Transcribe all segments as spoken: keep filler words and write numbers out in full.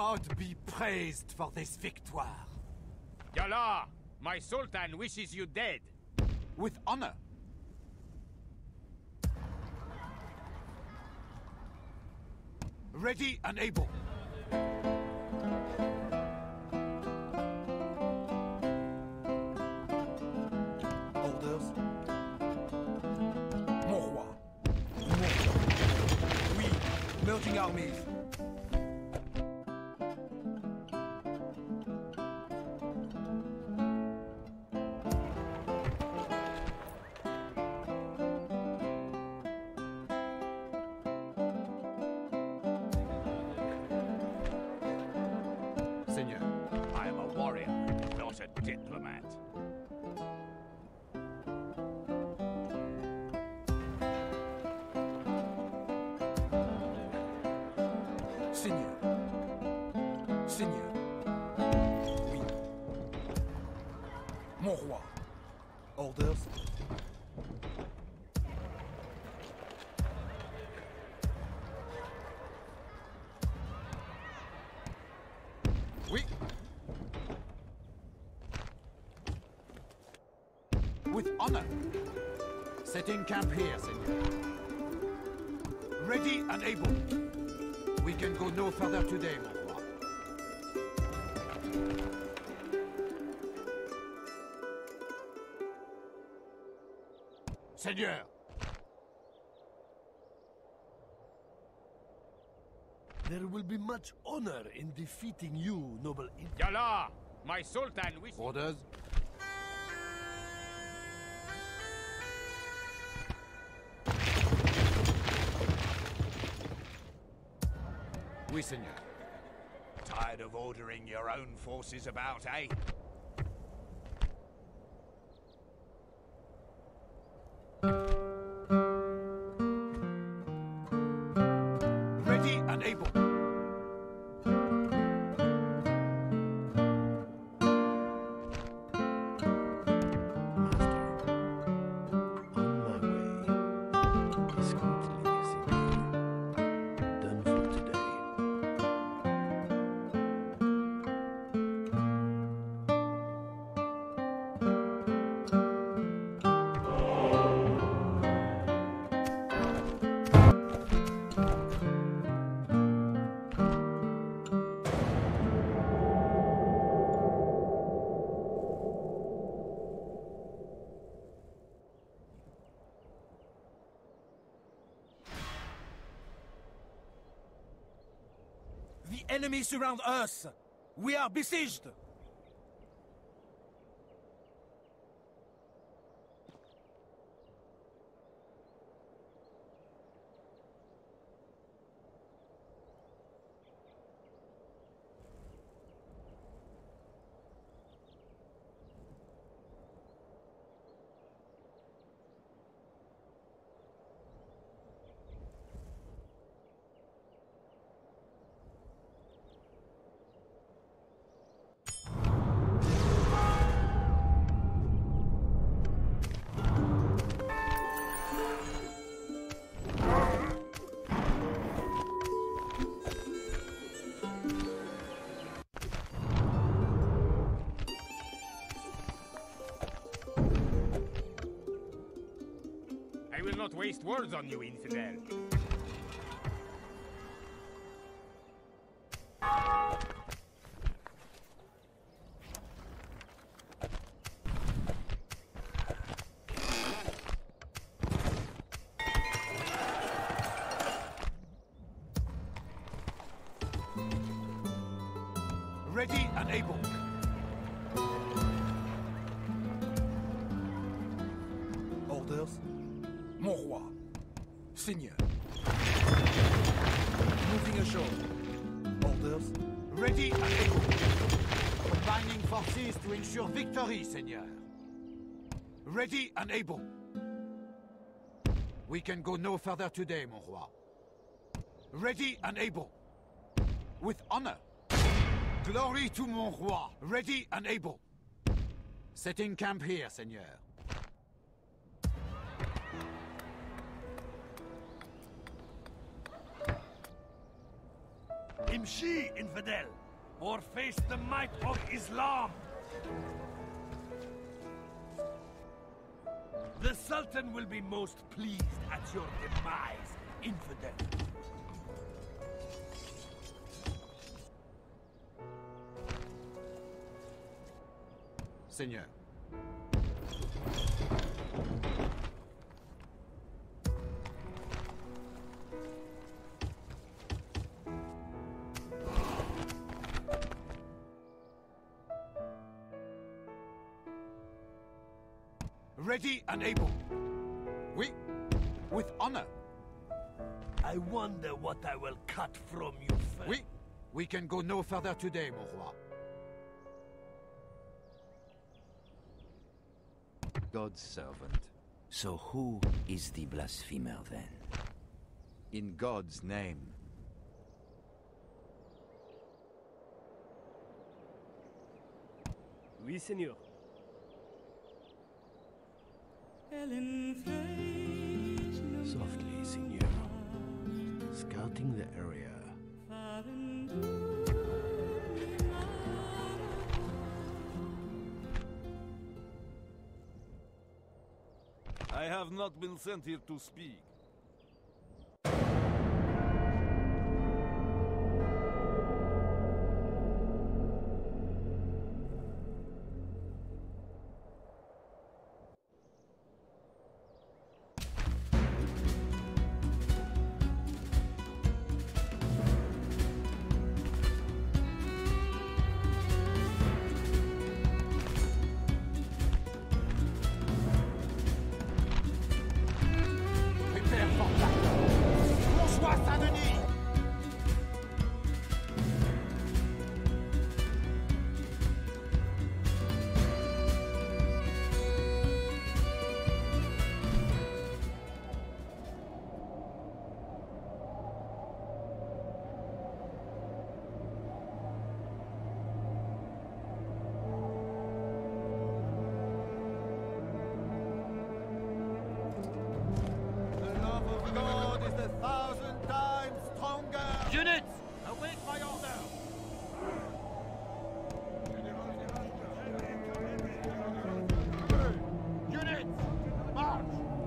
God be praised for this victoire. Yallah, my Sultan wishes you dead. With honor. Ready and able. Orders. Mon roi. Mon roi. Oui, merging armies. Seigneur. I am a warrior, not a diplomat. Seigneur. Seigneur. Oui. Mon roi. Orders. Oui. With honor. Setting camp here, Seigneur. Ready and able. We can go no further today, mon roi. Seigneur. There will be much honor in defeating you, noble Id- Yallah, my Sultan wishes... Orders. Oui, Seigneur. Tired of ordering your own forces about, eh? Ready and able. On my way. Discreetly, Seigneur. Done for today. The enemy surround us. We are besieged. I will not waste words on you, infidel. Ready and able. Orders. Mon roi. Seigneur. Moving ashore. Orders. Ready and able. Combining forces to ensure victory, Seigneur. Ready and able. We can go no further today, mon roi. Ready and able. With honor. Glory to mon roi. Ready and able. Setting camp here, Seigneur. Imshi, infidel! or face the might of Islam. The Sultan will be most pleased at your demise, infidel. Seigneur. Ready and able. Oui, with honor. I wonder what I will cut from you first. Oui, we can go no further today, mon roi. God's servant. So who is the blasphemer then? In God's name. Oui, Seigneur. Softly, Signor. Scouting the area. I have not been sent here to speak. Units, await my order! Units, march!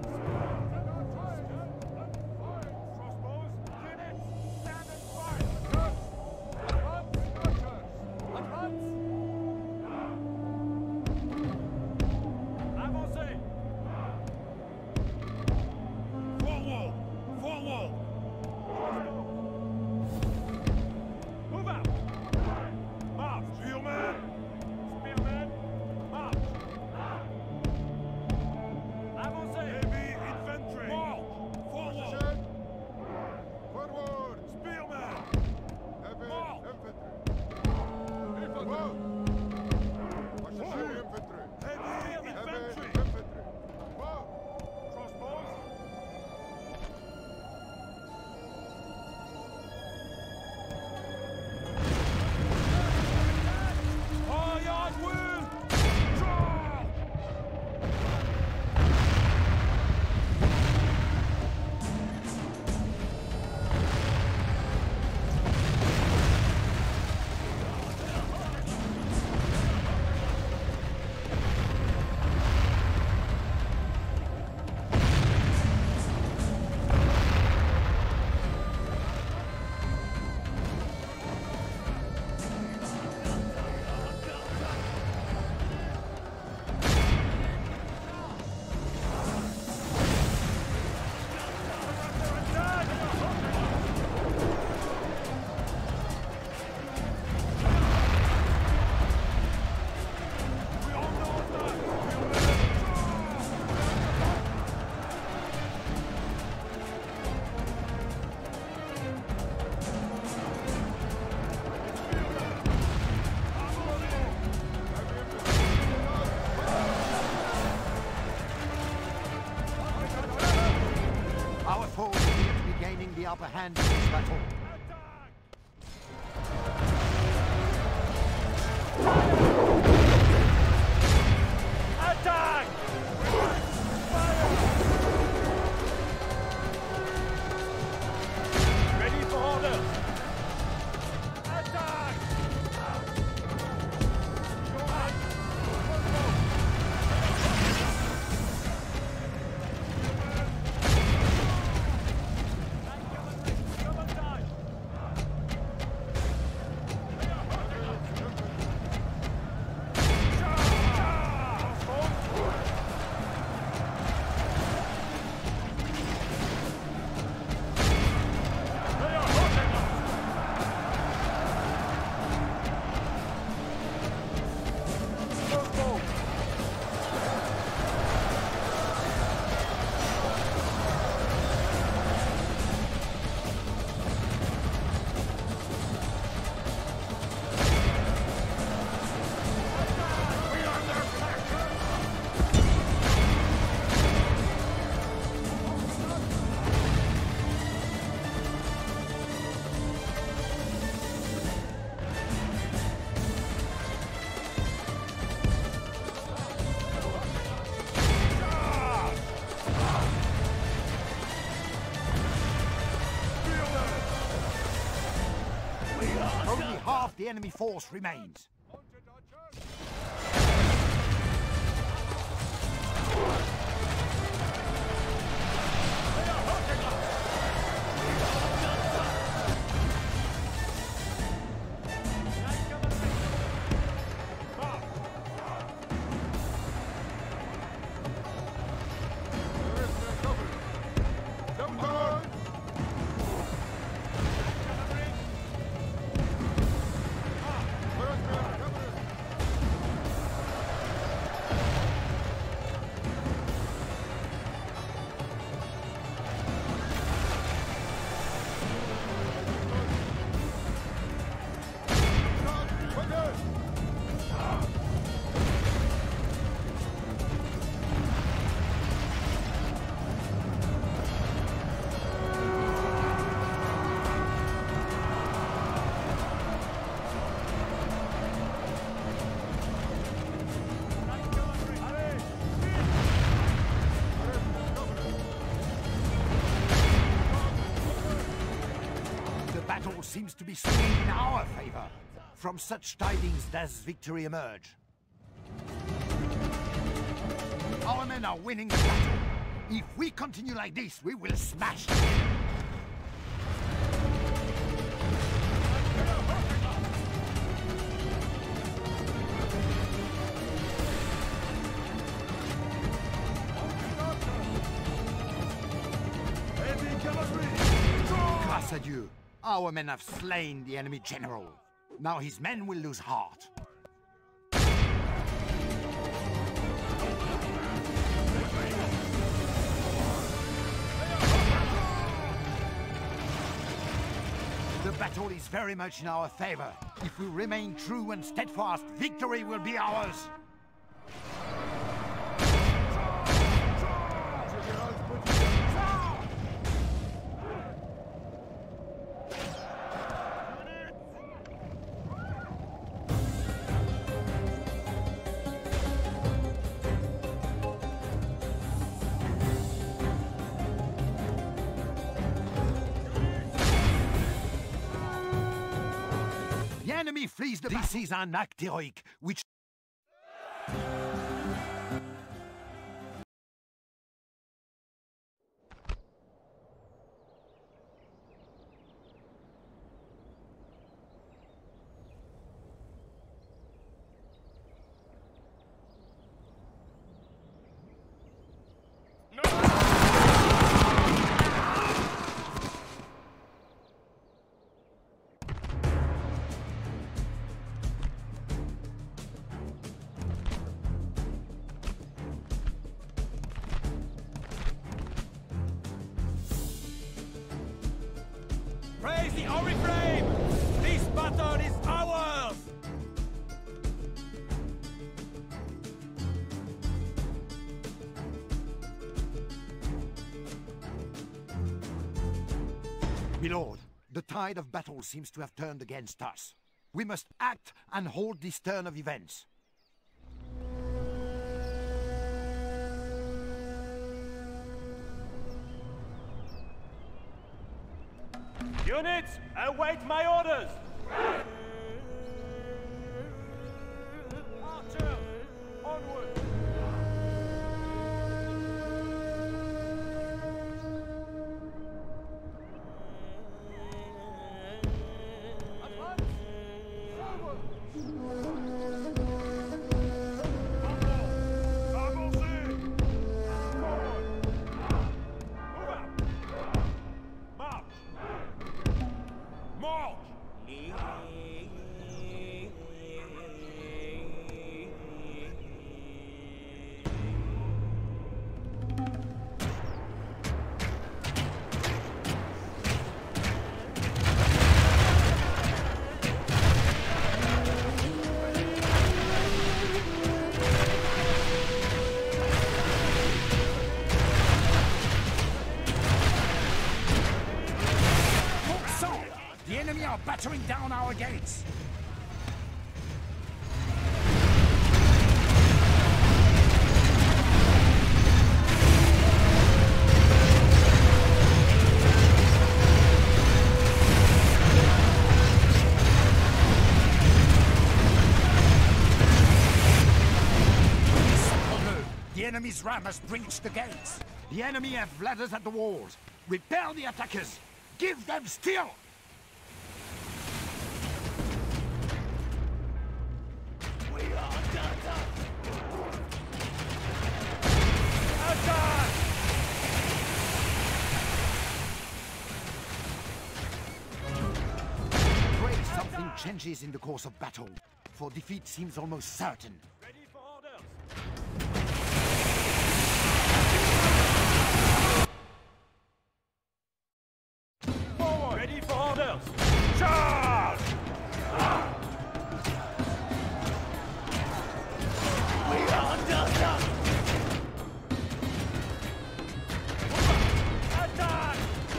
The upper hand in this battle. Attack! Ready for orders! Attack! the enemy force remains. Seems to be swinging in our favor. From such tidings does victory emerge. Our men are winning the battle. If we continue like this, we will smash the enemy. Grâce à Dieu. Our men have slain the enemy general. Now his men will lose heart. The battle is very much in our favor. If we remain true and steadfast, victory will be ours. Enemy flees the battle. This is an act heroic, which... Praise the Oriflame! This battle is ours! My lord, the tide of battle seems to have turned against us. We must act and hold this turn of events. Units, await my orders! Archer, onward! Battering down our gates! The enemy's ram has breached the gates. The enemy have ladders at the walls. Repel the attackers. Give them steel. We are done. Attack! Pray something changes in the course of battle, for defeat seems almost certain. Ready for orders. Forward. Ready for orders. Charge! We are done. Attack!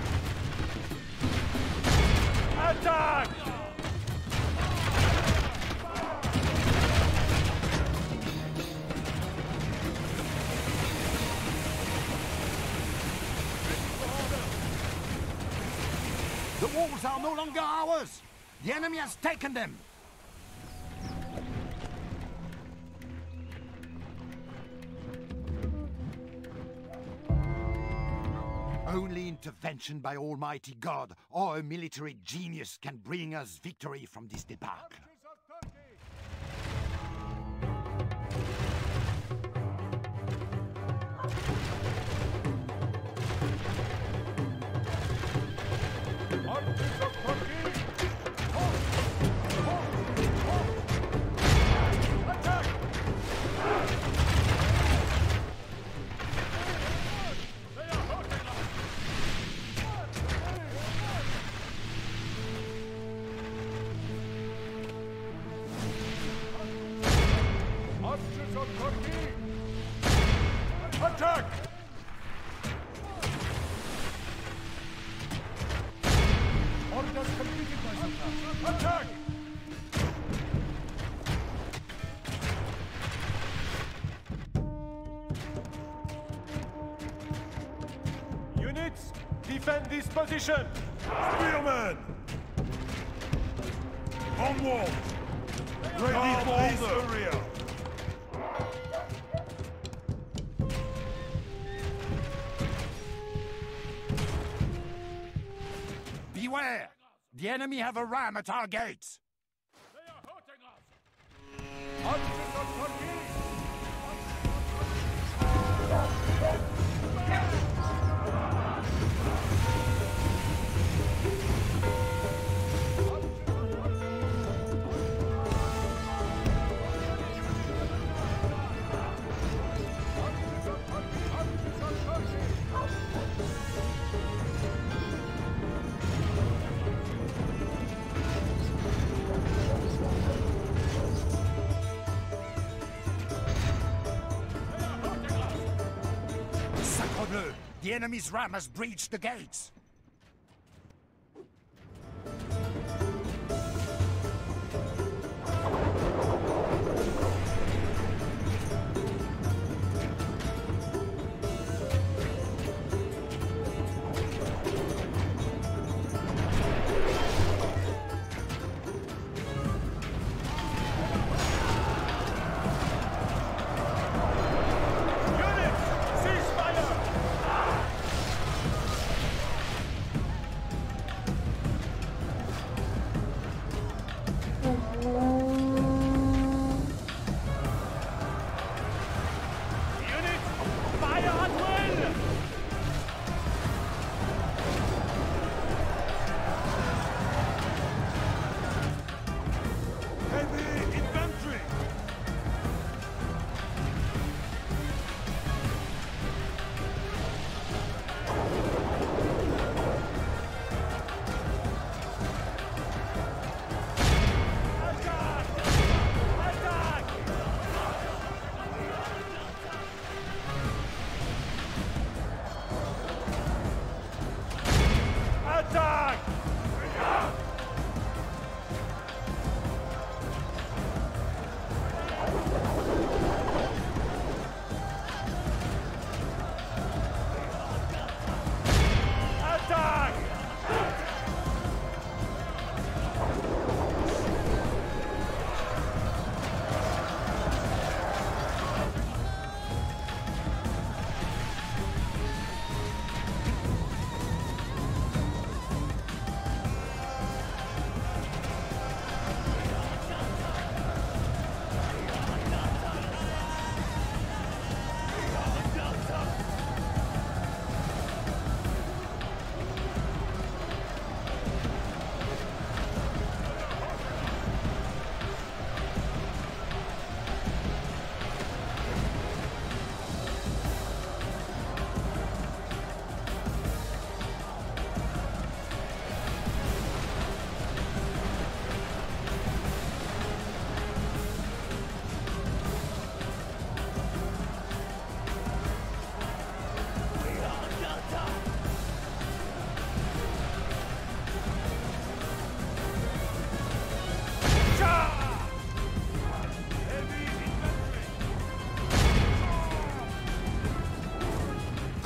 Attack! The walls are no longer ours. The enemy has taken them. Only intervention by Almighty God or a military genius can bring us victory from this debacle. Attack! Orders completed, my son. Attack! Units, defend this position! Spearmen! On wall! Ready for the rear! Beware! The enemy have a ram at our gates! They are hurting us! Archers of Turkey! Sacre-bleu! The enemy's ram has breached the gates!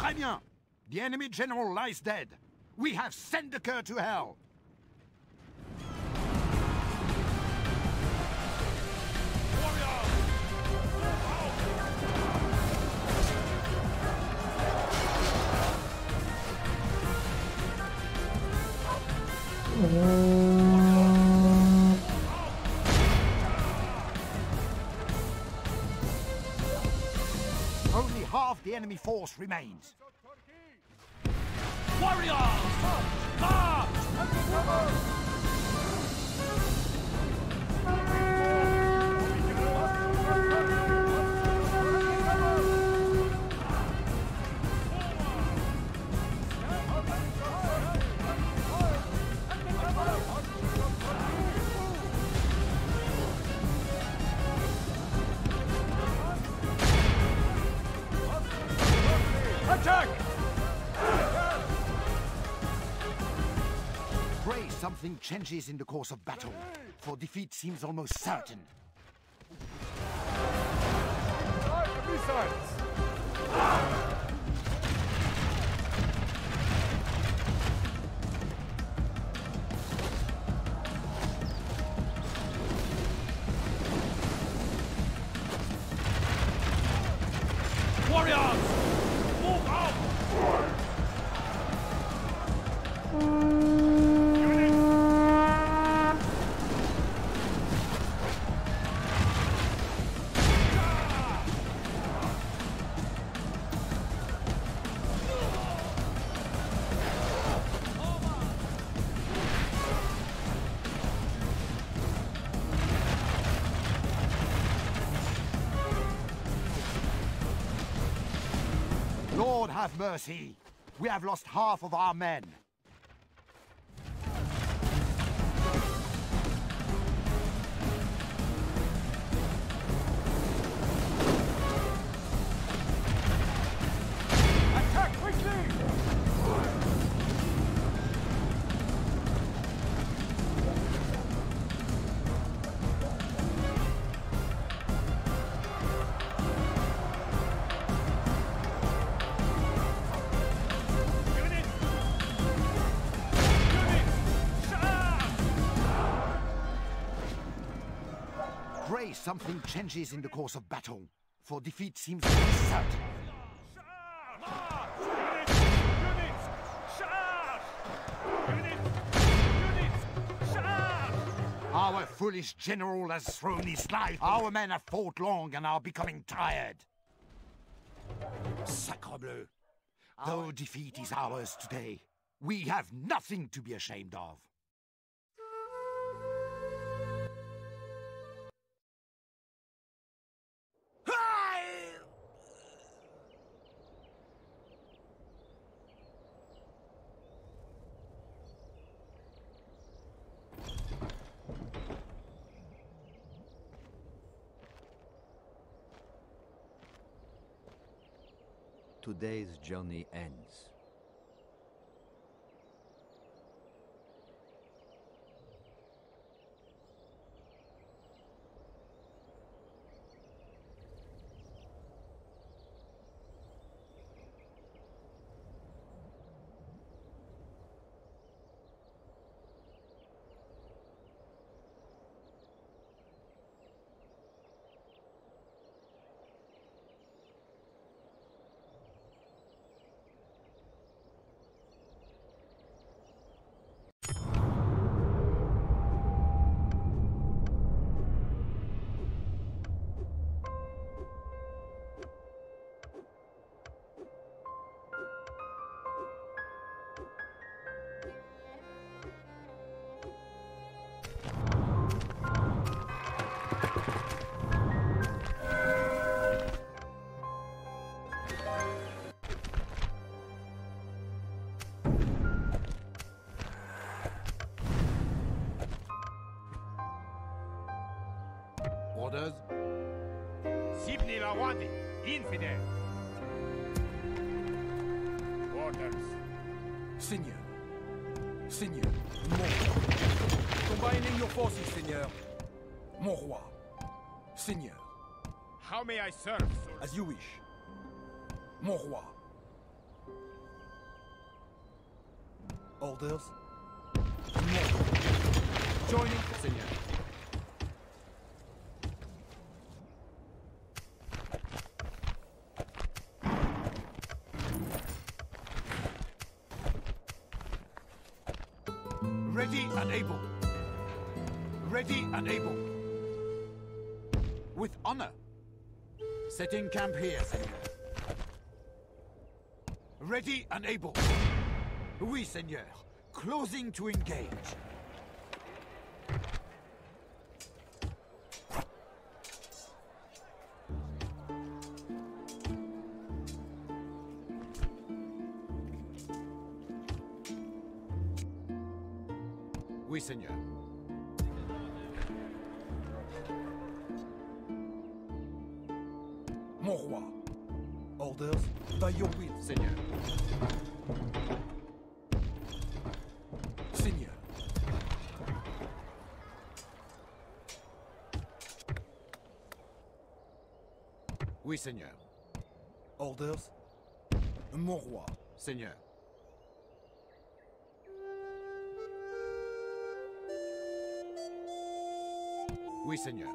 Très bien. The enemy general lies dead. We have sent the cur to hell. Only half the enemy force remains. Warriors! March! Attack! Pray something changes in the course of battle, for defeat seems almost certain. Warriors! Move out! Lord have mercy! We have lost half of our men. Attack quickly! Pray something changes in the course of battle, for defeat seems almost certain. Our foolish general has thrown his life. Our men have fought long and are becoming tired. Sacre bleu. Though defeat is ours today, we have nothing to be ashamed of. Today's journey ends. Orders? Sibni Lawandi, infidel. Orders. Seigneur. Seigneur. Mon roi. Combining your forces, Seigneur. Mon roi. Seigneur. How may I serve, sir? As you wish. Mon roi. Orders? Mort. Joining, Seigneur. Ready and able. Ready and able. With honor. Setting camp here, Seigneur. Ready and able. Oui, Seigneur. Closing to engage. Oui, Seigneur. Mon roi. Orders? By your will. Seigneur. Seigneur. Oui, Seigneur. Orders? Mon roi. Seigneur. Oui, Seigneur.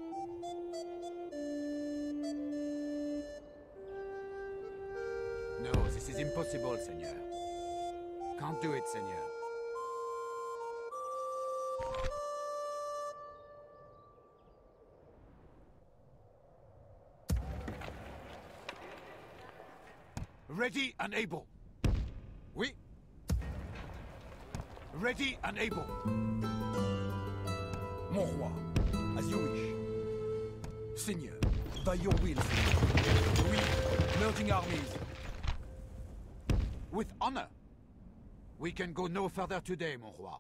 No, this is impossible, Seigneur. Can't do it, Seigneur. Ready and able. Oui. Ready and able. Mon roi. As you wish. Seigneur. By your will, Seigneur. Oui. Merging armies. With honor. We can go no further today, mon roi.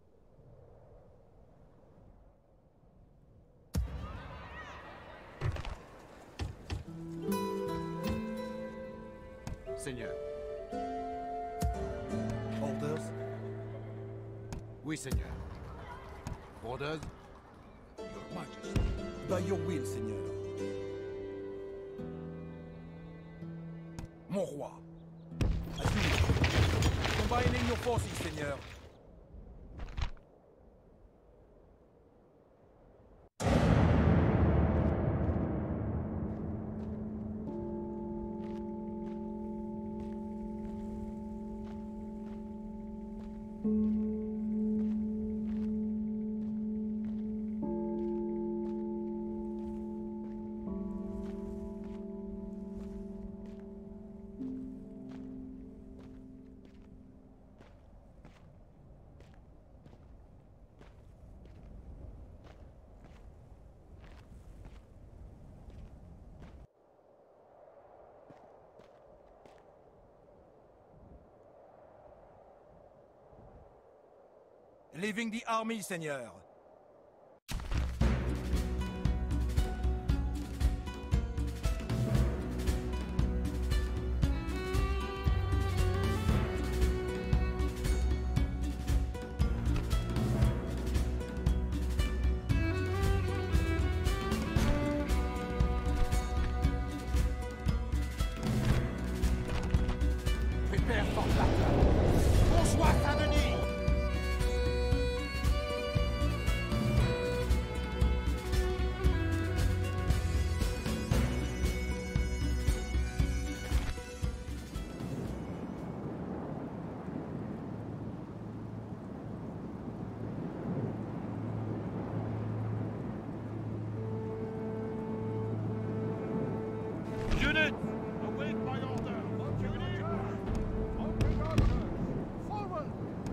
Seigneur. Orders? Oui, Seigneur. Orders? Your Majesty. By your will, Seigneur. Mon roi. As you wish. Combining your forces, Seigneur. Leaving the army, Seigneur. Prepare for battle. Bonsoir, Saint-Denis! Units, await my order. Units, open archers. Forward.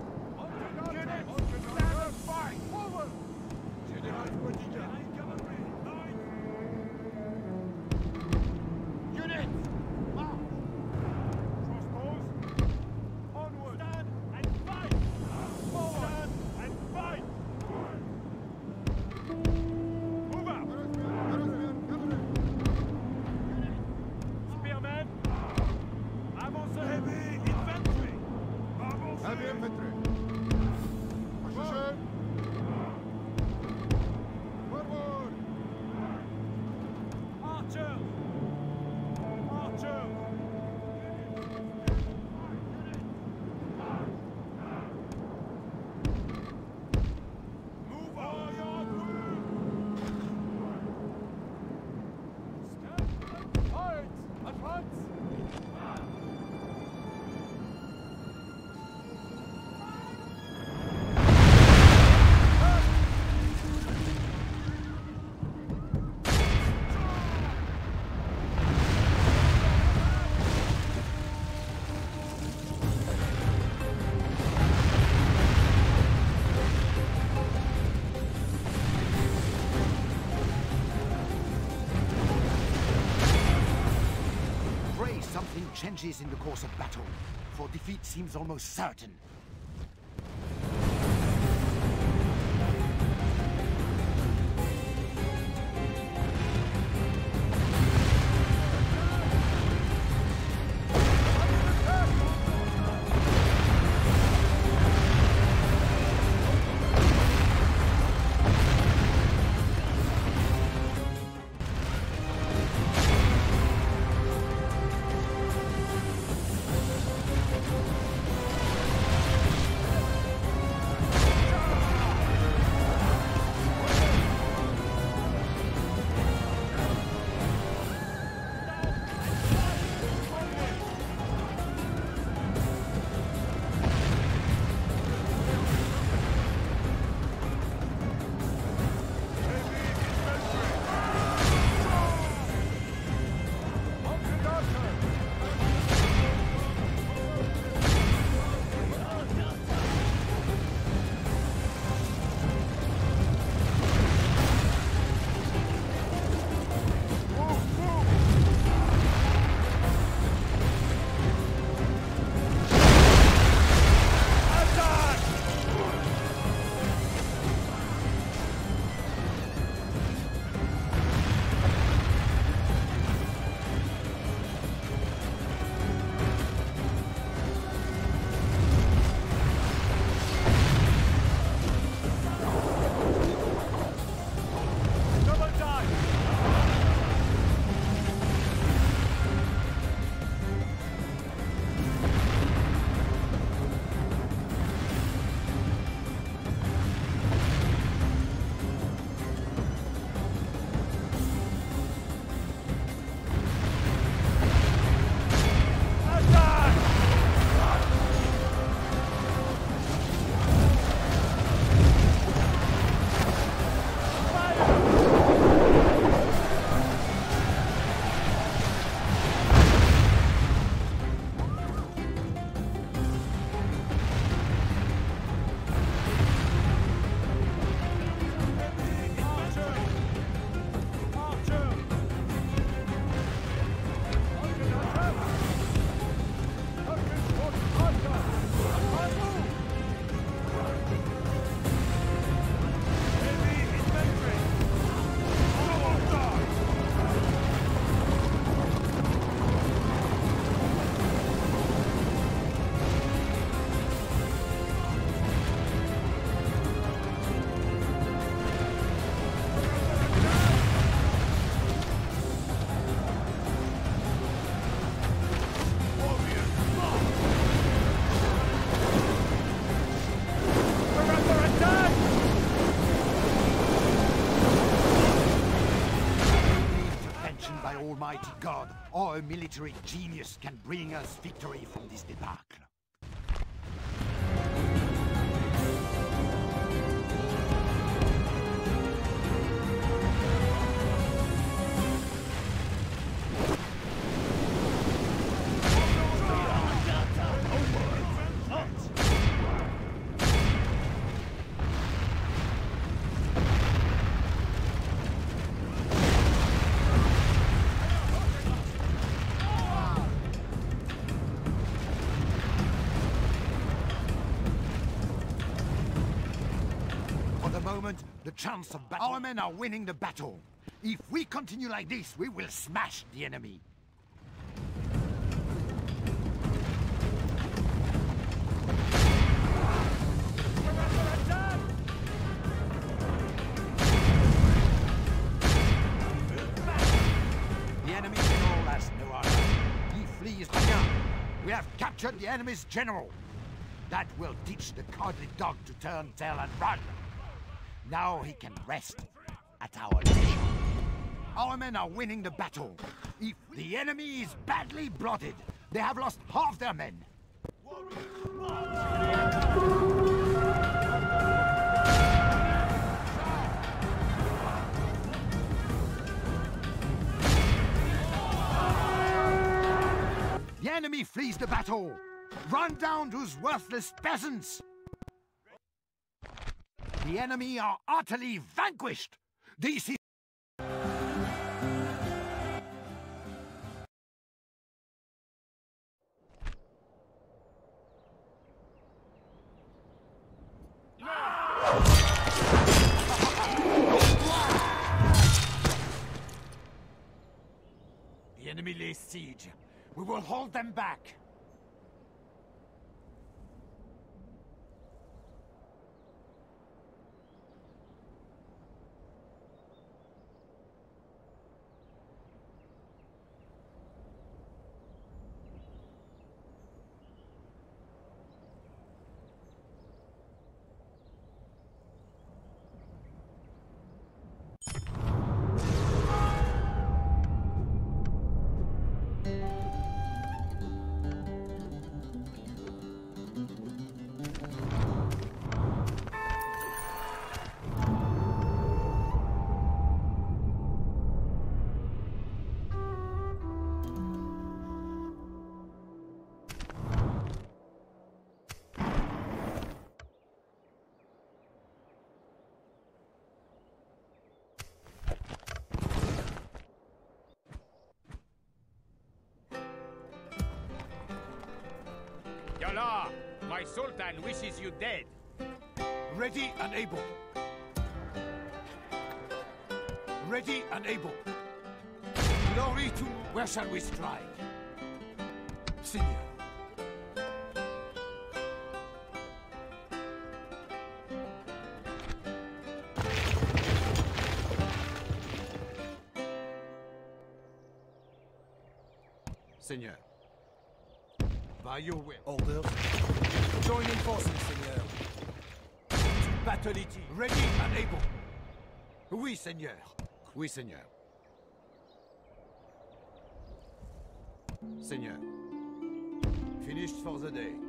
Pray something changes in the course of battle, for defeat seems almost certain. Almighty God or a military genius can bring us victory from this debacle. The chance of battle. Our men are winning the battle. If we continue like this, we will smash the enemy. The enemy general has no armor. He flees Rien. We have captured the enemy's general. That will teach the cowardly dog to turn tail and run. Now he can rest at our leisure. Our men are winning the battle. If the enemy is badly blooded, they have lost half their men. The enemy flees the battle. Run down those worthless peasants. The enemy are utterly vanquished! This is siege. We will hold them back. Yala, my Sultan wishes you dead. Ready and able. Ready and able. Glory to... Where shall we strike? Seigneur. Seigneur. By your will. Orders. Joining forces, Seigneur. To battle it. Ready and able. Oui, Seigneur. Oui, Seigneur. Seigneur. Finished for the day.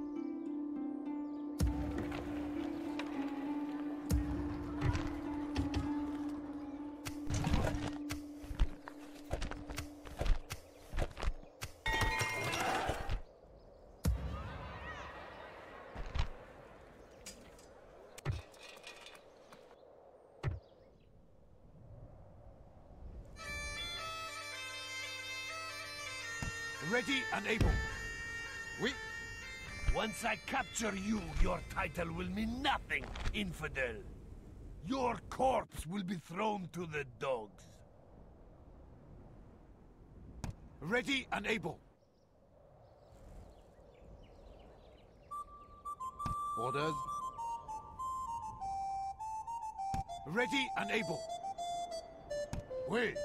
Ready and able. Oui. Once I capture you, your title will mean nothing, infidel. Your corpse will be thrown to the dogs. Ready and able. Orders. Ready and able. Oui.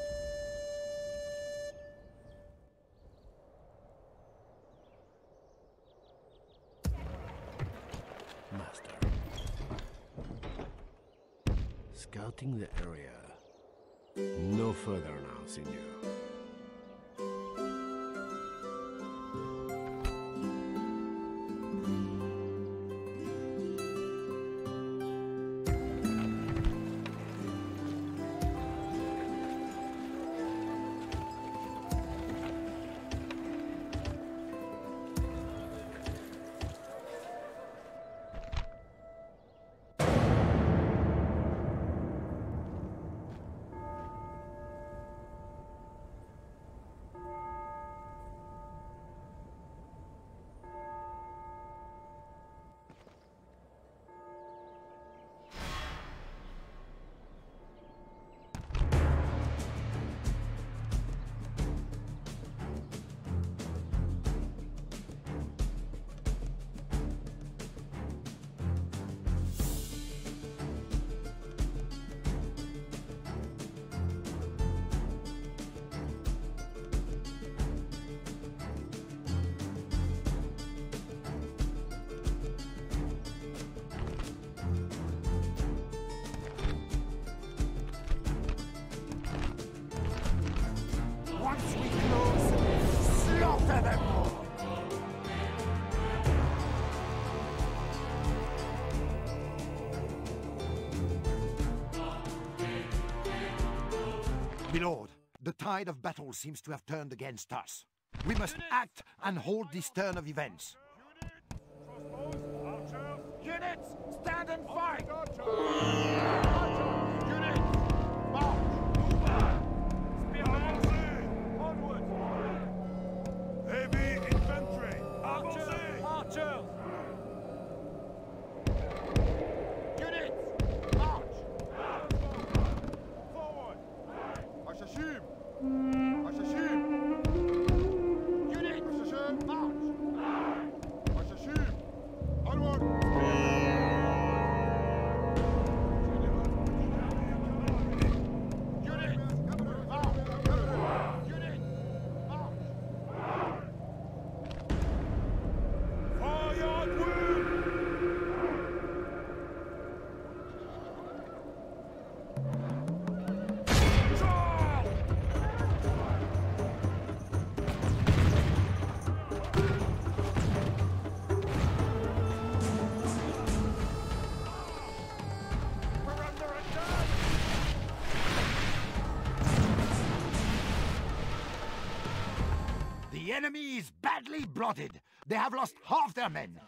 Master. Scouting the area. No further now, Seigneur. Once we close, slaughter them all! Milord, the tide of battle seems to have turned against us. We must act and hold this turn of events. Units, stand and fight! Units, march! Move on! Spearmen, onward! Heavy infantry! Archers! Archers! Units, march! Forward! Hashashim! Hashashim! The enemy is badly blooded. They have lost half their men.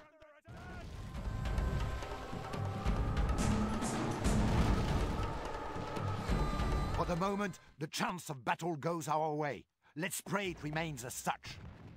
For the moment, the chance of battle goes our way. Let's pray it remains as such.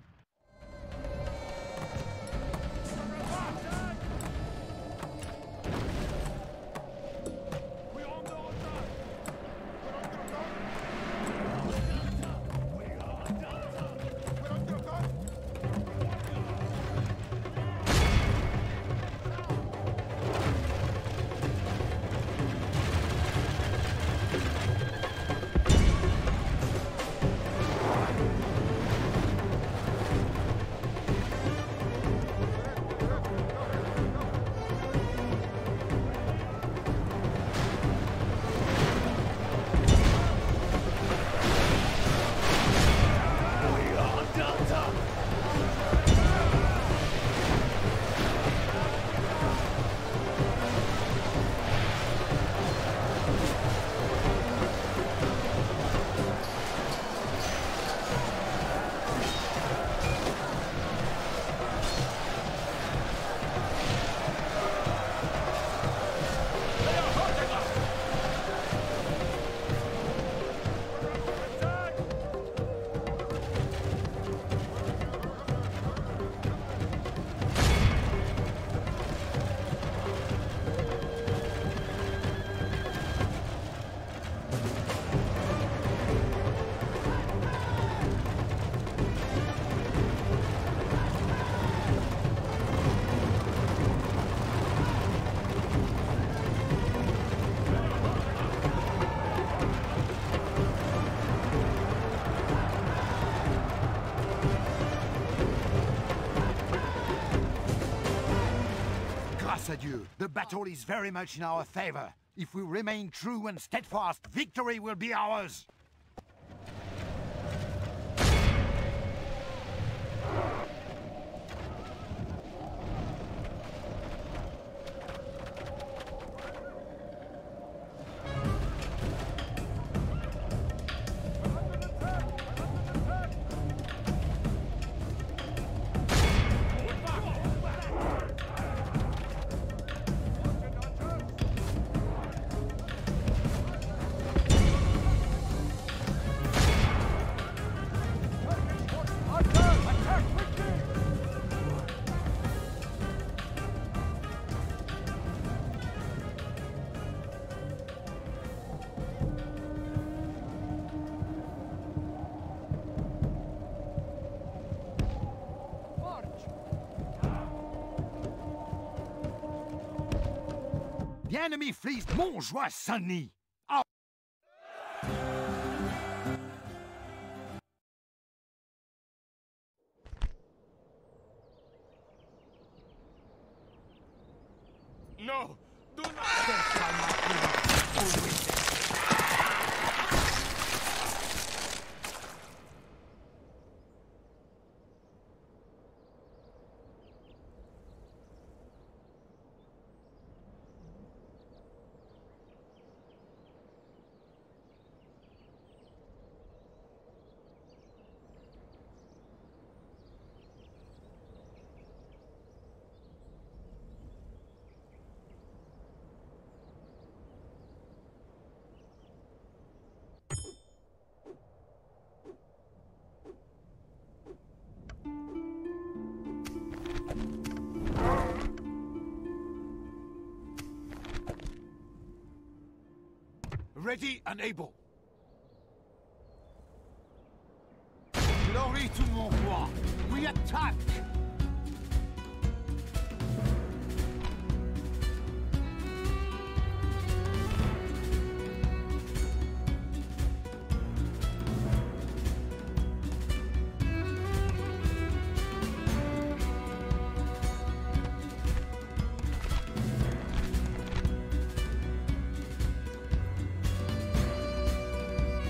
Adieu. The battle is very much in our favor. If we remain true and steadfast, victory will be ours. The enemy flees Montjoie Saint-Denis. Our No! Do not! Ready and able. Glory to mon roi. We attack!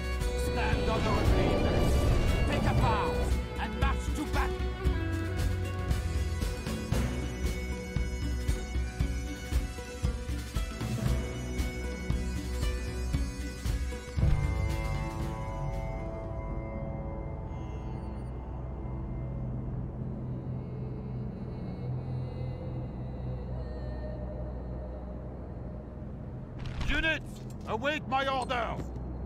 Stand honorably. Take a bow and march to battle. Units, await my orders!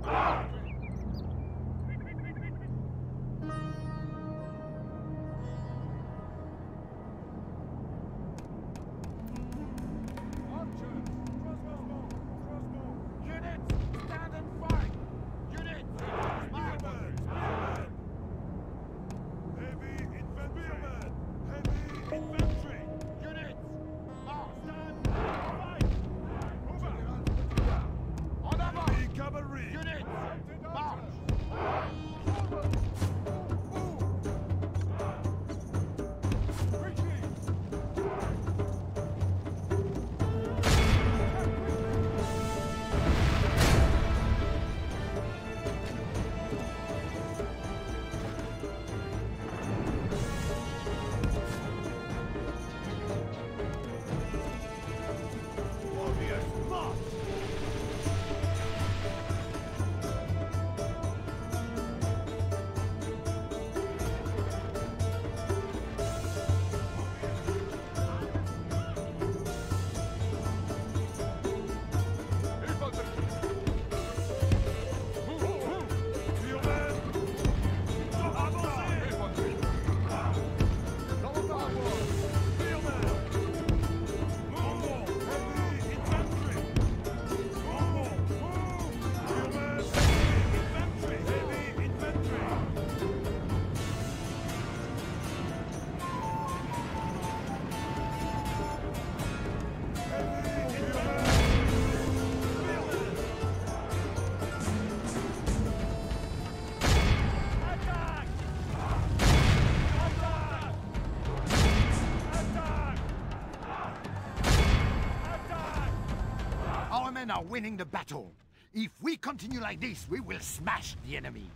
Are winning the battle. If we continue like this, we will smash the enemy.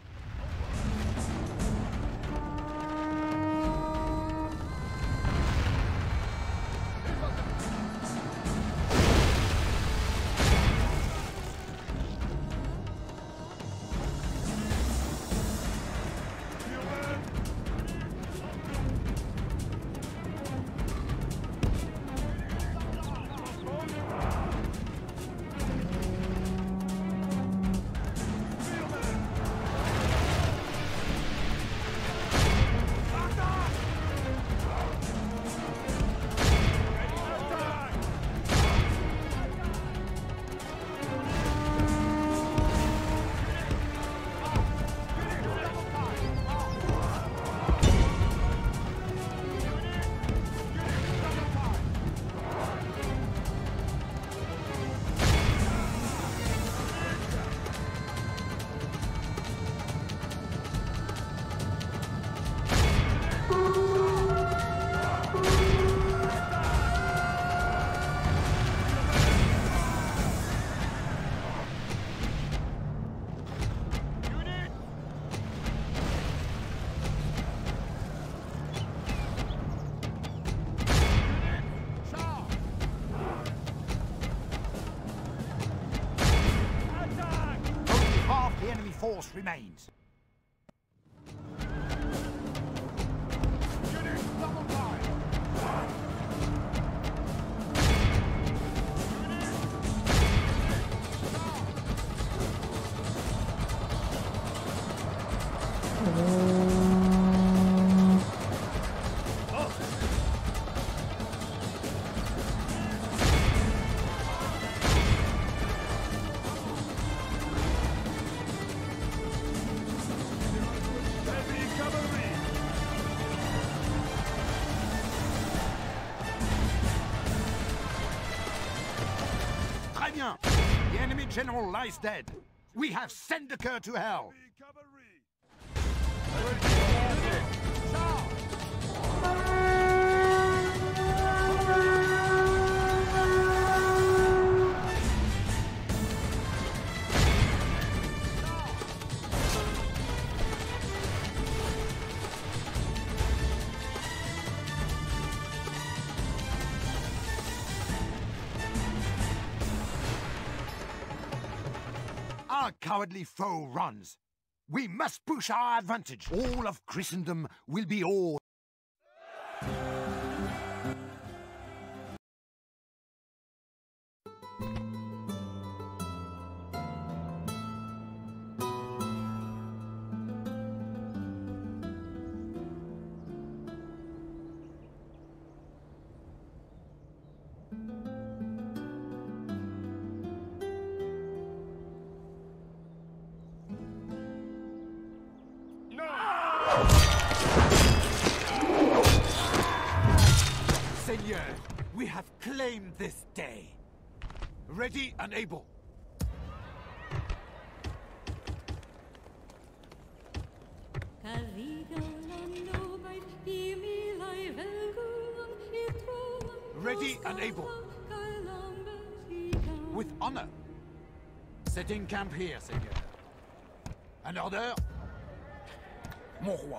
Force remains. The enemy general lies dead. We have sent the cur to hell. Our cowardly foe runs. We must push our advantage. All of Christendom will be all. Seigneur, we have claimed this day. Ready and able. Ready and able. With honor. Setting camp here, Seigneur. An order? Mon roi.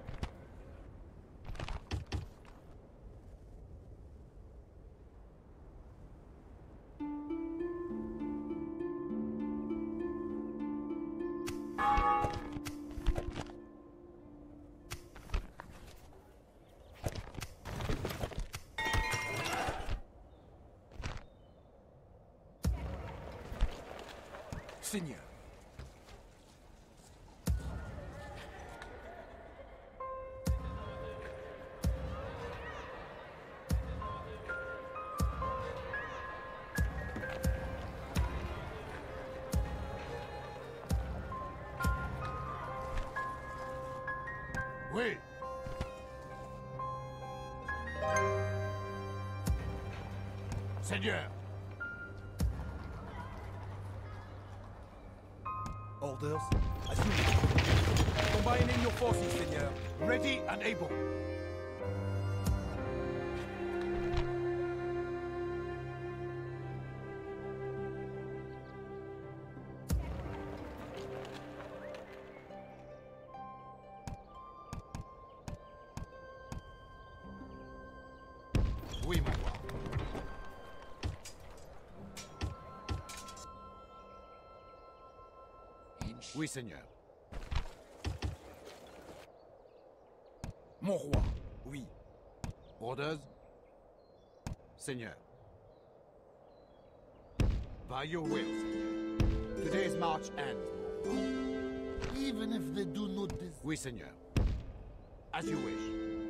Seigneur. Oui. Seigneur. Orders, as you wish. Combining your forces, Seigneur. Ready and able. Oui, mon roi. Oui, Seigneur. Mon roi, oui. Orders? Seigneur. By your will, Seigneur. Today's march ends, mon roi. Even if they do not desire. Oui, Seigneur. As you wish.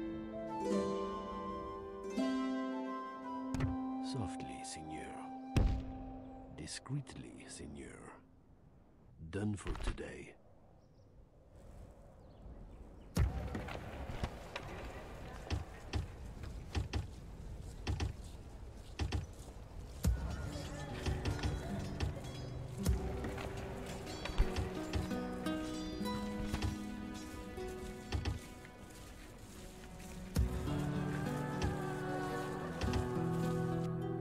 Softly, Seigneur. Discreetly, Seigneur. Done for today.